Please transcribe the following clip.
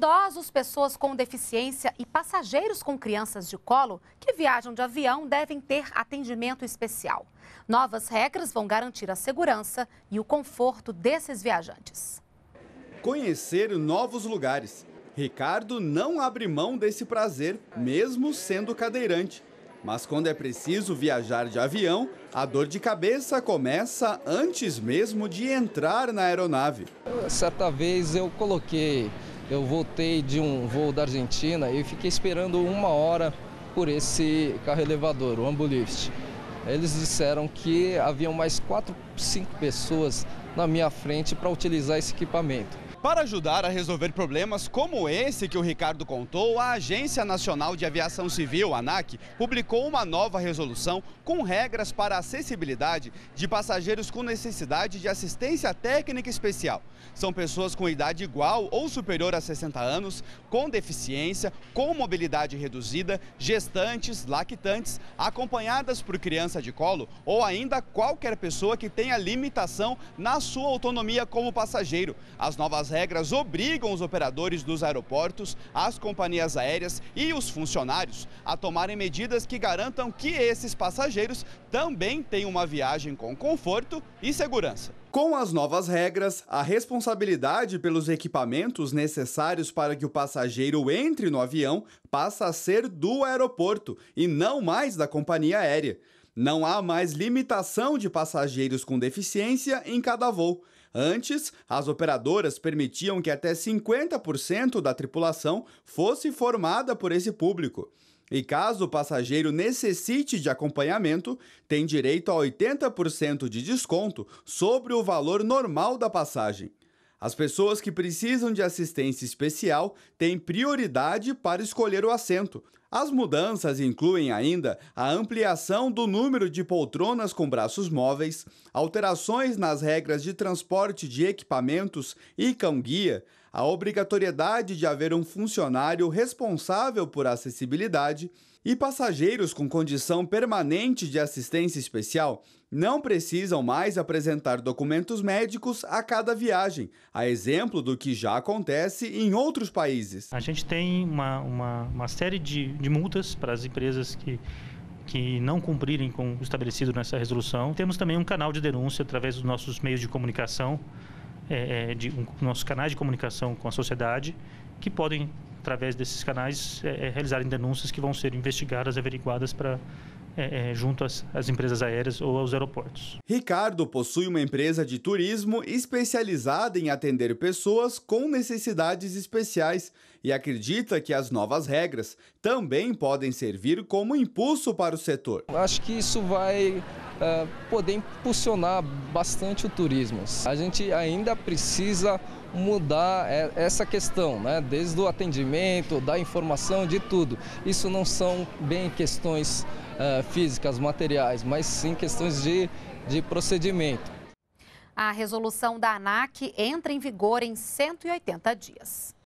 Idosos, pessoas com deficiência e passageiros com crianças de colo que viajam de avião devem ter atendimento especial. Novas regras vão garantir a segurança e o conforto desses viajantes. Conhecer novos lugares. Ricardo não abre mão desse prazer, mesmo sendo cadeirante. Mas quando é preciso viajar de avião, a dor de cabeça começa antes mesmo de entrar na aeronave. Certa vez eu voltei de um voo da Argentina e fiquei esperando 1 hora por esse carro elevador, o Ambulift. Eles disseram que haviam mais 4, 5 pessoas na minha frente para utilizar esse equipamento. Para ajudar a resolver problemas como esse que o Ricardo contou, a Agência Nacional de Aviação Civil, ANAC, publicou uma nova resolução com regras para a acessibilidade de passageiros com necessidade de assistência técnica especial. São pessoas com idade igual ou superior a 60 anos, com deficiência, com mobilidade reduzida, gestantes, lactantes, acompanhadas por criança de colo ou ainda qualquer pessoa que tenha limitação na sua autonomia como passageiro. As novas regras obrigam os operadores dos aeroportos, as companhias aéreas e os funcionários a tomarem medidas que garantam que esses passageiros também tenham uma viagem com conforto e segurança. Com as novas regras, a responsabilidade pelos equipamentos necessários para que o passageiro entre no avião passa a ser do aeroporto e não mais da companhia aérea. Não há mais limitação de passageiros com deficiência em cada voo. Antes, as operadoras permitiam que até 50% da tripulação fosse formada por esse público. E caso o passageiro necessite de acompanhamento, tem direito a 80% de desconto sobre o valor normal da passagem. As pessoas que precisam de assistência especial têm prioridade para escolher o assento. As mudanças incluem ainda a ampliação do número de poltronas com braços móveis, alterações nas regras de transporte de equipamentos e cão-guia, a obrigatoriedade de haver um funcionário responsável por acessibilidade e passageiros com condição permanente de assistência especial não precisam mais apresentar documentos médicos a cada viagem, a exemplo do que já acontece em outros países. A gente tem uma série de multas para as empresas que não cumprirem com o estabelecido nessa resolução. Temos também um canal de denúncia através dos nossos meios de comunicação, nossos canais de comunicação com a sociedade, que podem, através desses canais, realizarem denúncias que vão ser investigadas, averiguadas junto às empresas aéreas ou aos aeroportos. Ricardo possui uma empresa de turismo especializada em atender pessoas com necessidades especiais e acredita que as novas regras também podem servir como impulso para o setor. Acho que isso vai poder impulsionar bastante o turismo. A gente ainda precisa mudar essa questão, né? Desde o atendimento, da informação, de tudo. Isso não são bem questões físicas, materiais, mas sim questões de procedimento. A resolução da ANAC entra em vigor em 180 dias.